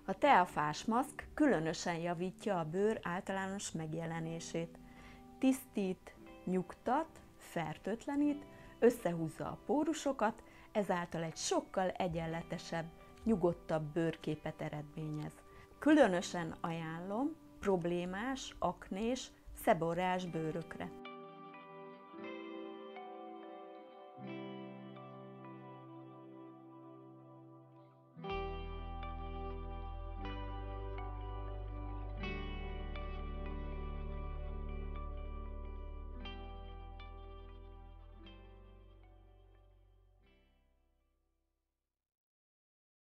A teafás maszk különösen javítja a bőr általános megjelenését. Tisztít, nyugtat, fertőtlenít, összehúzza a pórusokat, ezáltal egy sokkal egyenletesebb, nyugodtabb bőrképet eredményez. Különösen ajánlom problémás, aknés, szeborrás bőrökre.